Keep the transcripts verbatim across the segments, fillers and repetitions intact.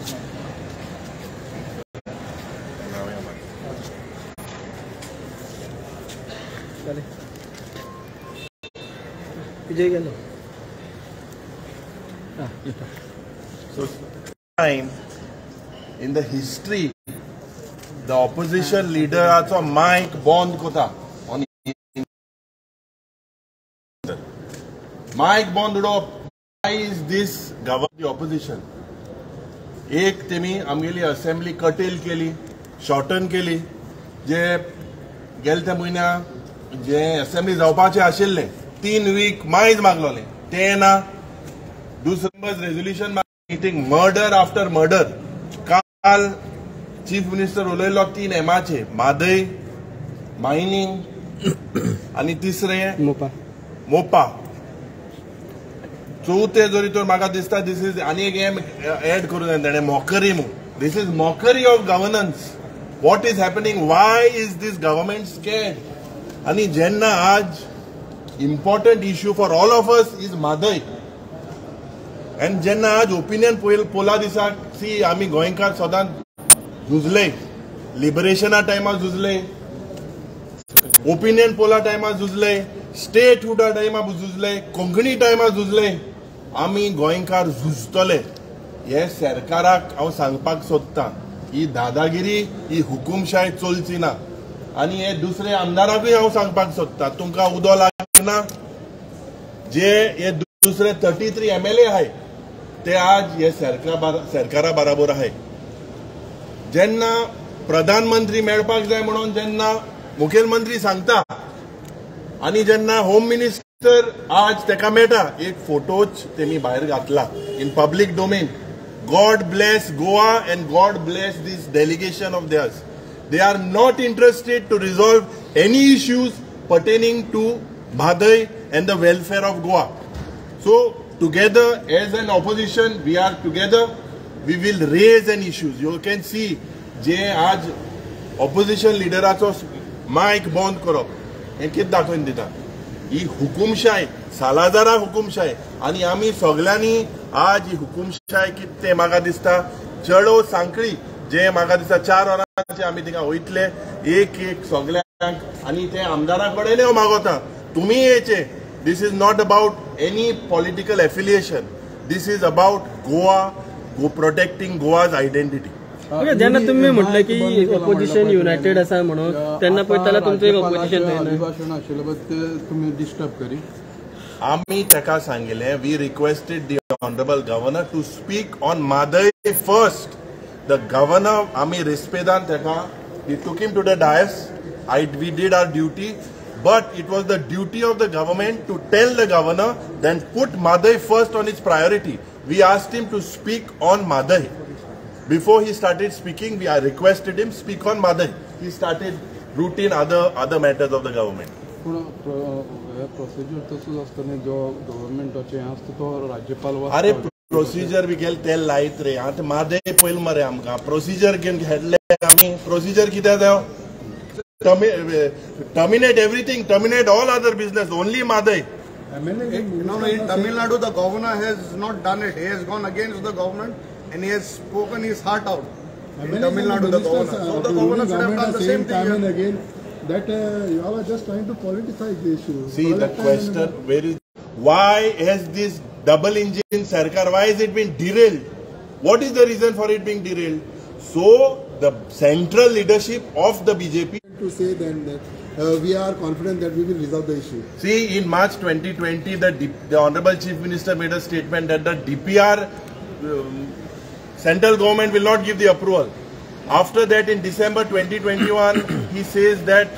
विजय गेलो. So time in the history the opposition leader acho mic bond kota on mic bond do why is this govern the opposition एक तेमी आमगेली assembly कटेल केली shorten केली जे गेल त्या म्हयन्या जे असेंब्ली जावपाचे आशिल्ले तीन वीक मायज मागलोले ते ना दुसरे resolution meeting murder after murder काल चीफ मिनिस्टर उलयलो तीन एमाचे मादय मायनिंग आणि तिसरे मोपा मोपा चौथे जरी तर म्हाका दिसता दिस इज आनी एक एम एड करून ताणें मॉकरी मू this is mockery of governance what is happening why is this government scared आणि जेन्ना आज important issue for all of us is Mhadei and जेन्ना आज ओपिनियन पोला दिसाक सी आमी गोंयकार सदांच झुजले लिबरेशना टायमार झुजले ओपिनियन पोला टायमार झुजले स्टेट हुडा टायमार झुजले कोंकणी टायमार झुजले आमी गोंयकार झुजतले हे सरकाराक हांव सांगपाक सोदतां ही दादागिरी ही हुकुमशाही चलची ना आनी हे दुसरे आमदाराकूय हांव सांगपाक सोदतां तुमकां उदो लागना जे हे दुसरे thirty three M L A आहाय ते आज हे सरकारा बराबर आहाय जेन्ना प्रधानमंत्री मेळपाक जाय म्हणून जेन्ना मुखेलमंत्री सांगता आणि जेन्ना होम मिनिस्टर आज तेका मेळटा एक फोटोच तेमी भायर घातला in public domain God bless Goa and God bless this delegation of theirs they are not interested to resolve any issues pertaining to Mhadei and the welfare of Goa so together as an opposition we are together we will raise an issues you can see जे आज opposition leaderaचो mic बंद करप हे कित दाखोवन दिता ही हुकुमशाही सालाजारा हुकुमशाही आणि आमी सगळ्यांनी आज ही हुकुमशाही कित ते म्हाका दिसता चढो सांकळी जे म्हाका दिसता चार वरांचे आमी थिंगा वयतले एक एक सगळ्यांक आणि ते आमदारा कडेन हांव मागोता तुमी येचे This is not about any political affiliation. This is about Goa, go protecting Goa's identity. जेन्ना तुम्ही म्हटलं की ऑपोजिशन युनायटेड आसा म्हणून तेन्ना पळयताना तुमचं एक ऑपोजिशन अभिभाषण आशिल्लें बट तुमी डिस्टर्ब करी आमी तेका सांगिल्लें we requested the honourable governor to speak on Mhadei first the governor आमी रिस्पेदान तेका we took him to the dais I we did our duty but it was the duty of the government to tell the governor then put Maday first on its priority. We asked him to speak on Maday. Before he started speaking, we requested him speak on Maday. He started routine other other matters of the government. Procedure तसंच असताना जो गव्हर्नमेंटाचे असतो तो राज्यपाल अरे procedure B केल ते लायत रे आता Maday पयल मरे आमकां प्रोसिजर घेवन घेतले आमी प्रोसिजर कित्याक जाय terminate everything, terminate all other business, only Maday. No, no, in Tamil Nadu, the governor has not done it. He has gone against the government and he has spoken his heart out. In Tamil Nadu, the governor. So the governor should have done the same thing. Time and again, that uh, you all are just trying to politicize the issue. See, the question, where is, why has this double engine Sarkar, why has it been derailed? What is the reason for it being derailed? So, the central leadership of the B J P to say then that uh, we are confident that we will resolve the issue. See, in March twenty twenty, the, the Honorable Chief Minister made a statement that the D P R um, central government will not give the approval. After that, in December twenty twenty-one, he says that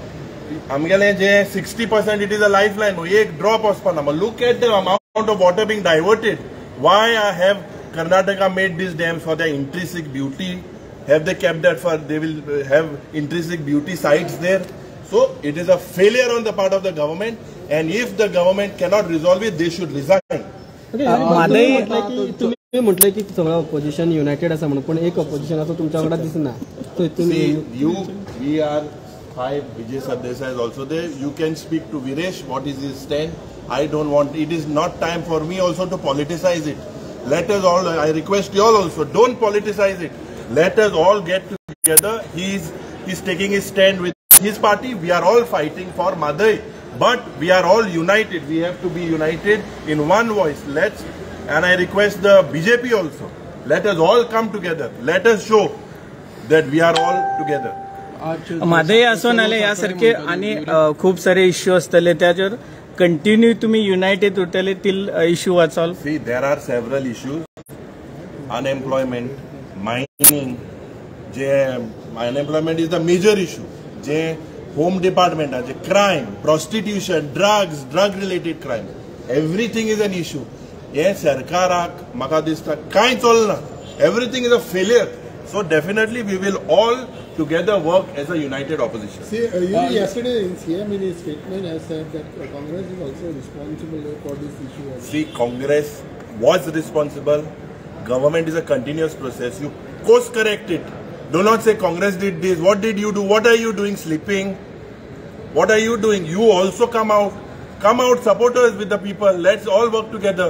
sixty percent it is a lifeline. Ek drop ospanna. Look at the amount of water being diverted. Why have Karnataka made these dams for their intrinsic beauty? Have they kept that for, they will have intrinsic beauty sites there. So, it is a failure on the part of the government and if the government cannot resolve it, they should resign. मादय तुम्ही म्हटलं की सगळं opposition United आसा म्हणून पण एक opposition असं तुमच्या वांगडा दिसना. See, you, we are five, Vijay Sardesai is also there. You can speak to Viresh, what is his stand. I don't want, it is not time for me also to politicize it. Let us all, I request you all also, don't politicize it. Let us all get together. He's, he's taking his stand with his party. We are all fighting for Madai. But we are all united. We have to be united in one voice. Let's, and I request the B J P also. Let us all come together. Let us show that we are all together. Mhadei असो नाल्यार ह्या सारखे आनी खूब सारे issue असतले त्याचेर continue तुम्ही युनायटेड उरतले टील इश्यू वाचॉल. See, there are several issues. Unemployment, mining, जे unemployment is the major issue. जे Home Department, जे crime, prostitution, drugs, drug-related crime, everything is an issue. ये सरकाराक म्हाका दिसता कांय चलना. Everything is a failure. So definitely we will all together work as a united opposition. See, uh, you uh, yesterday in C M in his statement has said that uh, Congress is also responsible for this issue. See, Congress was responsible. Government is a continuous process. You course correct it. Do not say Congress did this. What did you do? What are you doing? Sleeping? What are you doing? You also come out. Come out, support us with the people. Let's all work together.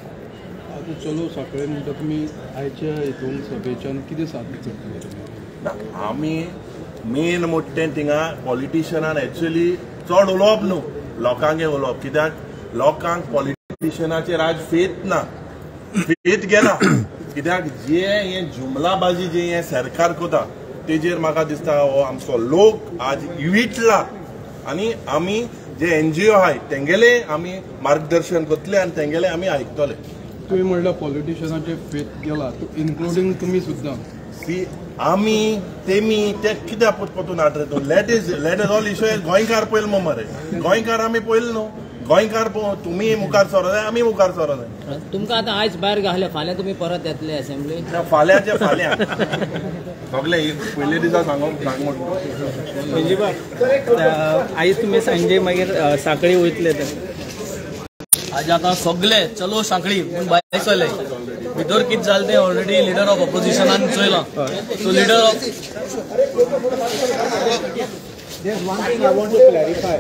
चलो सकाळी म्हणटा तुमी आयच्या हितून सभेच्यान कितें साध्य करतले? आमी मेन मोठें थिंगा पॉलिटिशियनान एक्चुअली चड उलोवप न्हू, लोकांगे उलोवप. कित्याक लोकांक पॉलिटिशियनाचेर आज फेथ ना, फेथ गेला. कित्याक जे हे जुमलाबाजी जे हे सरकार कोता तेजेर म्हाका दिसता हो आमचो लोक आज विटला. आनी आमी जे एनजीओ आहाय तेंगेले आमी मार्गदर्शन करतले आनी तेंगेले आमी आयकतले. तुम्ही म्हणला पॉलिटिशियनाचे फेथ गेला, इन्क्लुडिंग तुम्ही सुद्धा. सी आमी तेमी ते कित्याक पोतून हाडरे तूं? Let is let is all issue गोंयकार पयल मो मरे. गोंयकार आमी पयल न्हू. गोंयकार तुमी मुखार सरो जाय, आमी मुखार सरो जाय. तुमकां आतां आयज भायर घाले, फाल्यां तुमी परत येतले असेंब्ली? फाल्यांचे फाल्यां सगळे पयले दिसा सांगोंक सांग म्हणटा. आयज तुम्ही सांजे मागीर साखळी वयतले तर आज आता सगळे चलो सांखळी पूण भायर चले भितर कितें जालें तें ऑलरेडी लिडर ऑफ ऑपोजिशनान चोयलां. So leader of There's one thing I want to clarify.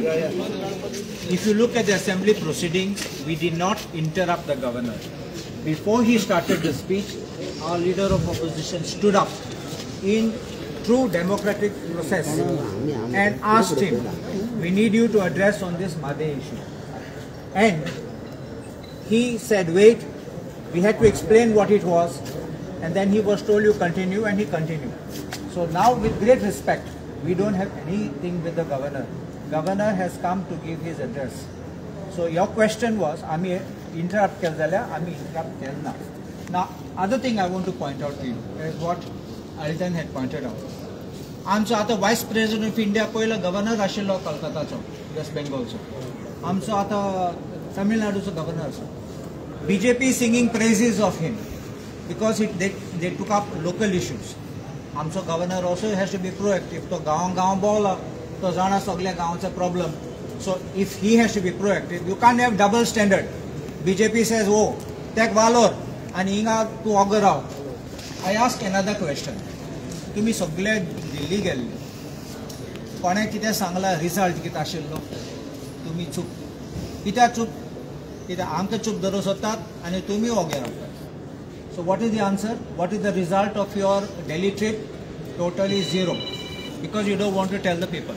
If you look at the assembly proceedings, we did not interrupt the governor. Before he started the speech, our leader of opposition stood up in true democratic process and asked him, we need you to address on this Madai issue. And he said, wait, we had to explain what it was, and then he was told you continue, and he continued. So now with great respect, we don't have anything with the governor. Governor has come to give his address. So your question was, Ami interrupt kel zalya, Ami interrupt kel na. Now, other thing I want to point out to you is what Alton had pointed out. आमचो आतां vice president of India पयलो governor आशिल्लो कलकत्ताचो, west बेंगॉलचो. आमचो आतां तमिळनाडूचो governor आसा. BJP singing praises of him because it they they took up local issues. आमचो governor also has to be proactive. तो गांव गांव भोंवला, तो जाणा सगळ्या गांवचे problem. So if he has to be proactive, you can't have double standard. BJP says ओ तेक वालोर आनी हिंगा तूं ओगो राव. आय आस्क एनदर क्वेश्चन. तुम्ही सगळे दिल्ली गेल्ले, कोणे कितें सांगला रिजल्ट कितें आशिल्लो? तुमी चूप. कित्याक चूप? कित्याक आमकां चूप धरून सोदतात आनी तुमी ओगे रावतात. So what is the answer? What is the result of your Delhi trip? Totally zero, because you don't want to tell the people.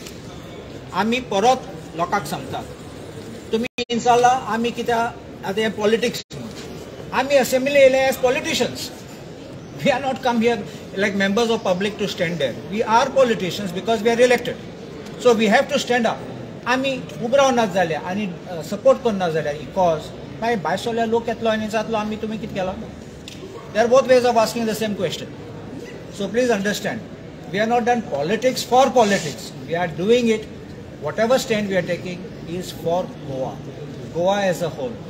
आमी परत लोकांक सांगतात. तुमी इंसाल्ला आमी कित्याक आतां हें पॉलिटिक्स. आमी असेंब्ली येयले as politicians. We are not come here like members of public to stand there. We are politicians because we are elected. So we have to stand up. आमी उबराव नात जाले आनी सपोर्ट करना जाल्यार ही कॉज मागीर भायसरल्या लोक येतलो आनी जातलो आमी तुमी कितें केलां? They are both ways of asking the same question. So please understand, we are not done politics for politics. We are doing it. Whatever stand we are taking is for Goa, Goa as a whole.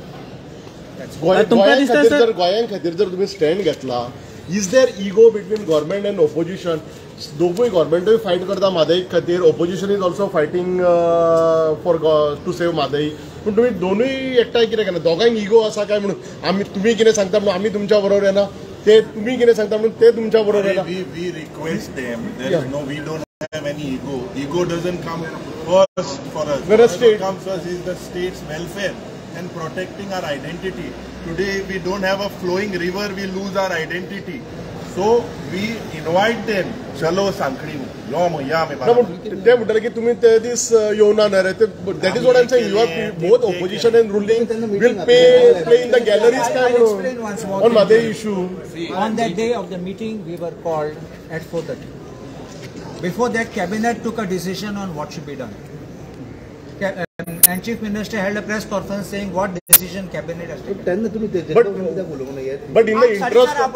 गोंयां खातीर जर तुमी stand घेतला, is there ego between government and opposition? दोगूय गव्हर्मेंटूय fight करता म्हादई खातीर, opposition is also fighting for to save Mhadei. पूण तुमी दोनूय एकठांय कितें केना? दोगांक इगो आसा काय म्हणून आमी तुमी कितें सांगता म्हणून आमी तुमच्या बरोबर येना, ते तुमी कितें सांगता म्हणून ते तुमच्या बरोबर येना. We request them, there is no, we don't have any ego. Ego doesn't come first for us. Whereas state comes first is the state's welfare. and protecting our identity. Today we don't have a flowing river, we lose our identity. So we invite them. Chalo Sankhli, yo mo ya me. No, but they would like to me this Yona narrative. But that is what I'm saying. You are both opposition and ruling will pay play in the galleries. I'll explain once more. On Madai issue. On that day of the meeting, we were called at four thirty. Before that, cabinet took a decision on what should be done. And Chief Minister held a press conference saying what decision cabinet has taken. But, but in the interest of...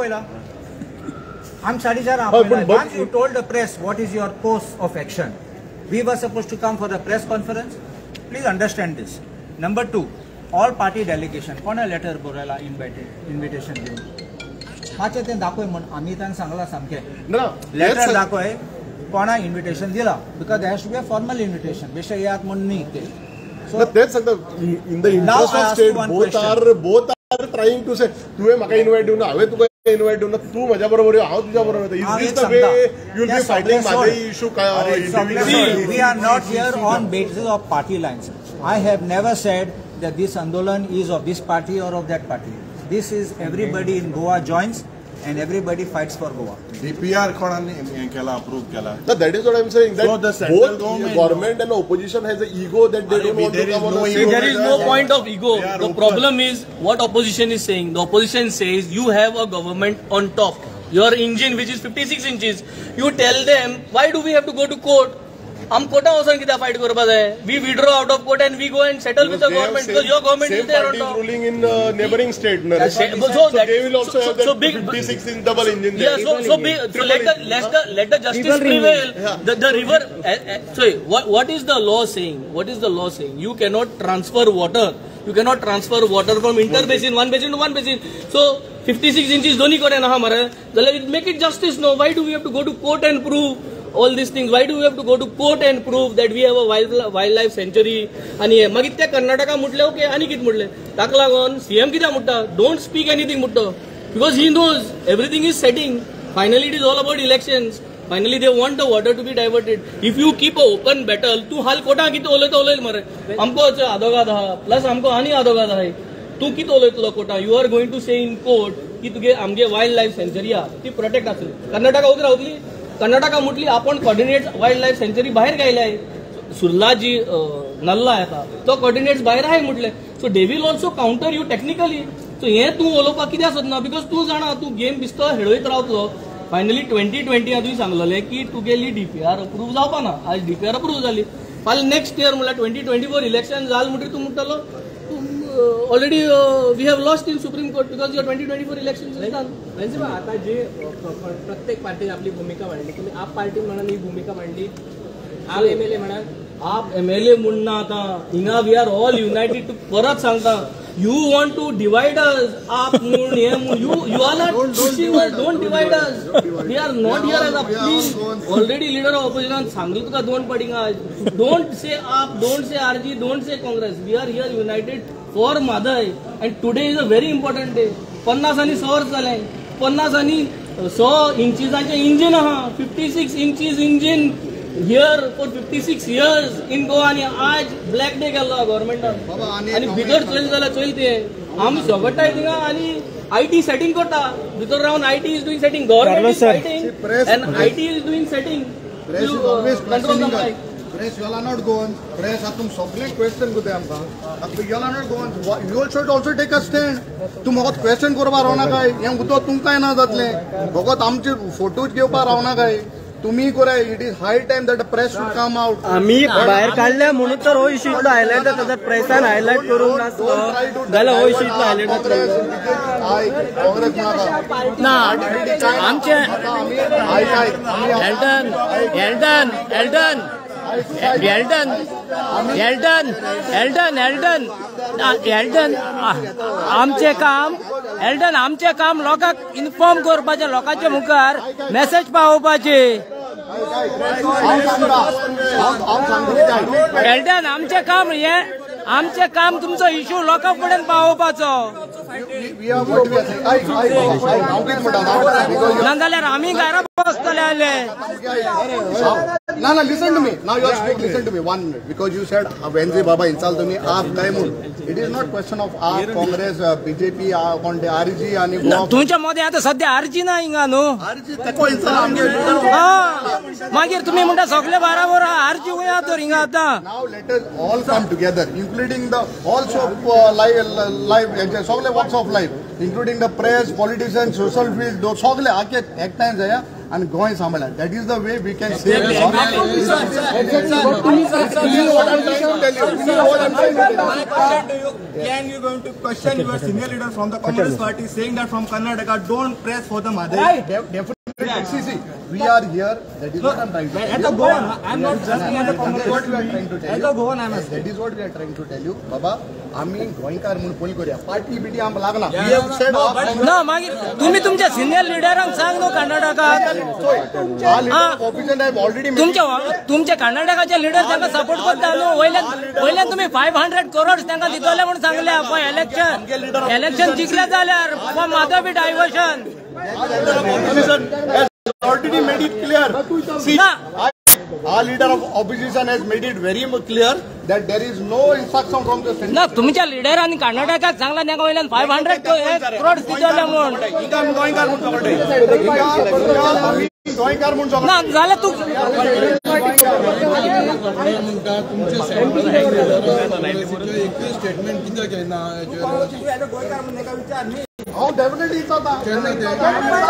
I'm Sadishar Apela. Once you told the press what is your course of action, we were supposed to come for a press conference. Please understand this. Number two, all party delegation. Kona letter borala invited invitation given. Hache ten dakoy mon amitan sangla samke. No. Letter dakoy kona invitation dila because there has to be a formal invitation. Besha yat mon nahi. So that's the in the interest of state both are both are trying to say tu maka invite do na ave tu invite do na tu maja barobar how tuja barobar is this the way you will be fighting Madai issue individually? We are not here on basis of party lines. I have never said that this Andolan is of this party or of that party. This is everybody in Goa joins and everybody fights for Goa. D P R konani kela approve kela. No, that is what I'm saying. That so the central both government, government and opposition has an ego that they don't want to come on the See, there is no point of ego. The problem is what opposition is saying. The opposition says you have a government on top. Your engine which is fifty-six inches. You tell them why do we have to go to court? हम कोटा वचन कित्याक fight करपाक जाय? We withdraw out of court and we go and settle with the government because your government is there on top. Ruling in uh, neighboring state. No? So, so, so they will also so, have that so big, fifty-six inch double engine. Yeah, so so big, so let the let the let the justice prevail. Yeah. The the river. Uh, uh, sorry, what what is the law saying? What is the law saying? You cannot transfer water. You cannot transfer water from inter-basin, one basin to one basin. So fifty-six inches don't करे ना हमारे. Make it justice. No, why do we have to go to court and prove all these things? Why do we have to go to court and prove that we have a wild wildlife sanctuary? आणि हे मागीर ते Karnataka मुटले okay आनी कित मुटले ताका लागून CM कित्याक मुट्टा? Don't speak anything मुट्टा because he knows everything is setting. Finally, it is all about elections. Finally, they want the water to be diverted. If you keep an open battle, तू हाल कोटा किती उलयता उलयता मरे. हमको आदोगाद हा प्लस हमको आनी आदोगाद आहे. तू किती उलयतलो Kota? You are going to say in court की तुगे आमगे वाइल्ड लाइफ सेंचुरी हा ती प्रोटेक्ट आसली. कर्नाटका उगी रावतली. कर्नाटका म्हटली आपण कोऑर्डिनेट्स वाइल्ड लाइफ सेंचुरी बाहेर गायलाय. सुर्ला जी नल्ला येता तो कोऑर्डिनेट्स बाहेर आहे म्हटले. So they will also counter you technically. So हे तू उलोवपाक कित्याक सोदना? बिकॉज तू जाणा तू गेम बिस्तो हेळयत रावतलो. फायनली ट्वेंटी ट्वेंटी तुवें सांगलेलें की तुगेली डीपीआर अप्रूव जावपा ना. आज डीपीआर अप्रूव जाली. फाल्यां नेक्स्ट इयर म्हळ्यार ट्वेंटी ट्वेंटी फोर इलेक्शन जाल म्हणटकीर तूं म्हणटलो already we have lost in Supreme Court because your twenty twenty four election. आता जे प्रत्येक पार्टीने आपली भूमिका मांडली, तुम्ही आप पार्टी म्हणून ही भूमिका मांडली, आप एमएलए म्हणा आप एमएलए म्हणना आता हिंगा वी आर ऑल युनायटेड. परत सांगता you want to divide us. AAP म्हणून हे you you are not pushing us. Don't divide us. We are not here as a please. Already leader of opposition सांगली तुका दोन पार्टींगा. डोंट से आप, don't say RG, don't say Congress. We are here united for Mhadei and today is a very important day. पन्नास आनी स वर्स जालें. पन्नास आनी स इंचिसाचें इंजीन आहा. Fifty six inches engine here for fifty six years in Goa. आणि आज ब्लॅक डे केल्लो गव्हर्मेंटान आणि भितर चल जाल्यार चलते आमी सगळटाय थिंगा आणि आयटी सेटिंग करता. भितर रावन IT is doing setting. Government is fighting and IT is doing setting control the mic. Press, you are not going. Press, आप तुम सबले क्वेश्चन को दे हमका. अब you are not going. You should also take a stand. तुम बहुत question करपा रावना काय? हे उदो तुम काय ना जातले. भगत आमचे फोटोज घेवपा रावना काय? तुम्ही करे. It is high time that the press should come out. आम्ही बाहेर काढल्या म्हणून तर हो इशू इतलो हायलाइट जाता. प्रेसान हायलाइट करून नासलो जाल्यार हो इशू इतलो हायलाइट जातलो ना. आमचे एल्डन एल्डन एल्डन एल्डन एल्डन एल्डन एल्डन एल्डन आमचे काम एल्डन आमचे काम लोकांक इन्फॉर्म करपाचें. लोकांच्या मुखार मेसेज पावोवपाचे. एल्डन आमचे काम हे आमचे काम तुमचो इशू लोकां कडेन पावोवपाचो. नाजाल्यार आमी घरा वस्तले आले No, no, listen to me. Now you are speaking. Listen to me one minute. Because you said uh, Wenzi Baba insult to me. Aap Kaimun. It is not question of Aap, Congress, uh, B J P, uh, Conde, R G आणि तुमच्या मध्ये आता सध्या RG ना हिंगा न्हू RG तको insult हा मागीर तुम्ही म्हणटा सगळे बराबर आरजी वया तर हिंगा आता. Now let us all come together, including the also uh, live live सगळे walks of life, including the press, politicians, social field, सगळे आके एक टाइम जाया and गोय सांभाळा. That is the way we can save the Can you going to question your senior leader from the Congress party saying that from Karnataka don't press for the Madhai? Definitely. See, see, we are here. That is what I am trying to tell you. At the Goan, I am not asking at the Congress. That is what we are trying to tell At you. the Goan, I am asking. That is what we are trying to tell you. Baba, आम्ही गोयकार म्हणून पोल करूया. Party बिटी आम लागना. We have said ना मागीर तुम्ही तुमच्या सिनियर लिडरांक सांग नो कर्नाटकात तुमच्या तुमच्या कर्नाटकाचे लिडर तांकां सपोर्ट करता न्हू. वयल्यान वयल्यान तुम्ही फायव्ह हंड्रेड करोड तांकां दितले म्हणून सांगल्या पळय. इलेक्शन इलेक्शन जिखले जाल्यार Madhav be diversion already made it clear. See, our leader of opposition has made it very clear that there is no instruction from the center. ना तुमच्या लिडरांनी कर्नाटकात सांगला तांकां वयल्यान फायव्ह हंड्रेड करोड दितले म्हणून ना जाल्यार तूं स्टेटमेंट कित्याक येना हांव डेफिनेटली विचारता.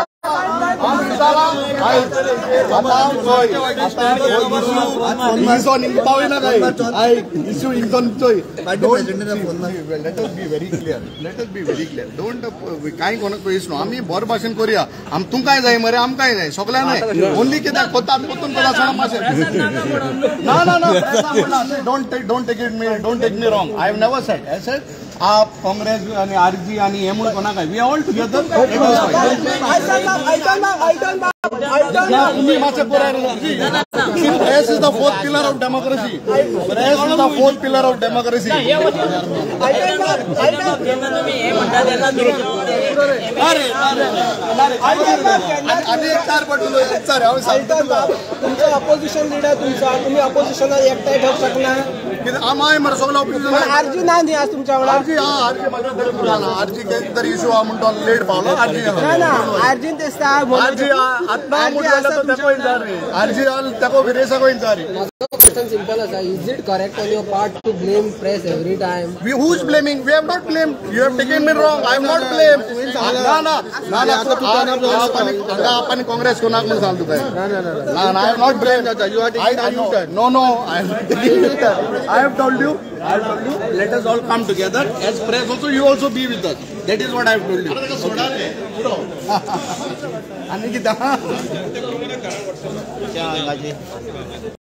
इशू निघपावना काय इशू इंगसोन चोय. Let us be very clear. Let us be very clear. Don't कांय कोणाक पयस न्हू. आमी बरे भाशेन करूया. आम तूं काय जाय मरे आम काय जाय सगळ्या नाही. ओन्ली कित्याक कोता कोतून कोता सणा माशे ना ना ना don't take don't take it me don't take me wrong. I have never said I said AAP Congress आणि आरजी आणि हे म्हणून कोणा काय वी ऑल टुगेदर तुम्ही मासे press is the fourth pillar of democracy. Press is the fourth pillar of democracy. अरे आणि एक चार पटलो एक चार हांव सांगता तुमचा अपोजिशन लिडर तुमचा तुम्ही अपोजिशनात एकटाय ठेवू शकना. आमाय मरे सगळं ऑपोजिशन आरजी ना न्ही आज तुमच्या वांगडा. आरजी हा आरजी माझ्या तरी पुराना आरजी तरी इशू हा म्हणतो लेट पावलो आरजी ना ना आरजीन तेस्ता आरजी आत्ता म्हणलं तर तेको इंजार रे आरजी आल तेको विरेसा को इंजार रे. क्वेश्चन सिंपल असा. Is it correct on your part to blame press every time? We who is blaming? We have not blamed. You have taken me wrong. I have not blamed. ना ना ना ना आपण आपण काँग्रेस कोणाक म्हणून सांगतो काय. ना ना ना ना ना I have not blamed. You are taking the U-turn. No no I am not taking U-turn. I have told you. I have told you. Let us all come together as press. Also you also be with us. That is what I have told you. आणि किती